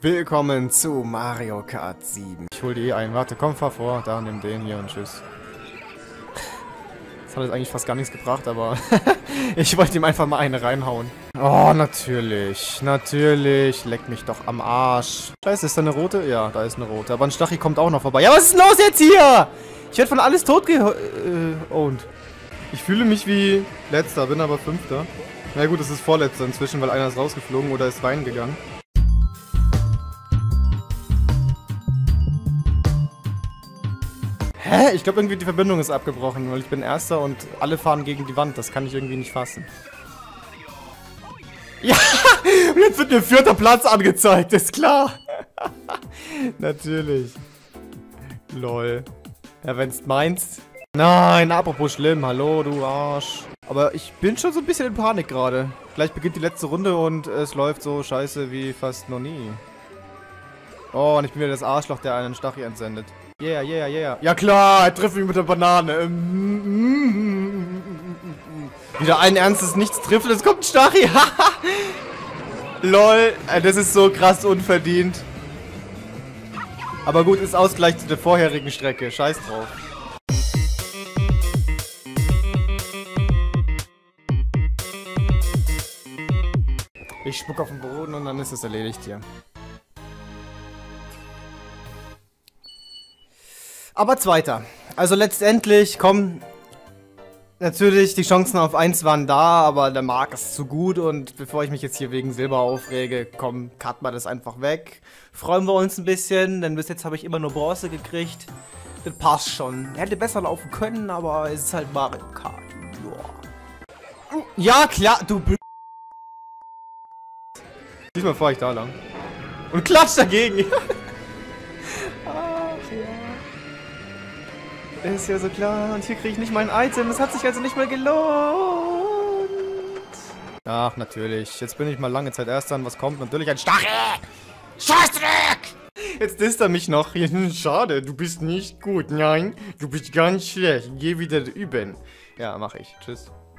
Willkommen zu Mario Kart 7. Ich hol die ein. Warte, komm, fahr vor. Da, nimm den hier und tschüss. Das hat jetzt eigentlich fast gar nichts gebracht, aber ich wollte ihm einfach mal eine reinhauen. Oh, natürlich. Natürlich. Leck mich doch am Arsch. Scheiße, ist da eine rote? Ja, da ist eine rote. Aber ein Stachy kommt auch noch vorbei. Ja, was ist denn los jetzt hier? Ich werde von alles tot geowned. Ich fühle mich wie Letzter, bin aber Fünfter. Na gut, es ist Vorletzter inzwischen, weil einer ist rausgeflogen oder ist reingegangen. Hä? Ich glaube irgendwie die Verbindung ist abgebrochen, weil ich bin Erster und alle fahren gegen die Wand. Das kann ich irgendwie nicht fassen. Ja! Und jetzt wird mir 4. Platz angezeigt, ist klar. Natürlich. Lol. Ja, wenn's meinst. Nein, apropos schlimm. Hallo, du Arsch. Aber ich bin schon so ein bisschen in Panik gerade. Gleich beginnt die letzte Runde und es läuft so scheiße wie fast noch nie. Oh, und ich bin wieder das Arschloch, der einen Stachy entsendet. Yeah, yeah, yeah. Ja klar, er trifft mich mit der Banane. Wieder ein ernstes Nichts trifft, es kommt ein Stachy. Lol, das ist so krass unverdient. Aber gut, ist Ausgleich zu der vorherigen Strecke. Scheiß drauf. Ich spuck auf den Boden und dann ist es erledigt hier. Aber Zweiter. Also letztendlich, komm, natürlich, die Chancen auf 1 waren da, aber der Mark ist zu gut und bevor ich mich jetzt hier wegen Silber aufrege, komm, cutten wir das einfach weg. Freuen wir uns ein bisschen, denn bis jetzt habe ich immer nur Bronze gekriegt. Das passt schon. Er hätte besser laufen können, aber es ist halt Mario Kart. Ja, klar, du Diesmal fahre ich da lang. Und klatsch dagegen. Ach ja. Ist ja so klar. Und hier kriege ich nicht mein Item. Das hat sich also nicht mehr gelohnt. Ach, natürlich. Jetzt bin ich mal lange Zeit Erster. Und was kommt? Natürlich ein Stachy. Scheißdreck! Jetzt disst er mich noch. Schade, du bist nicht gut. Nein, du bist ganz schlecht. Geh wieder üben. Ja, mach ich. Tschüss.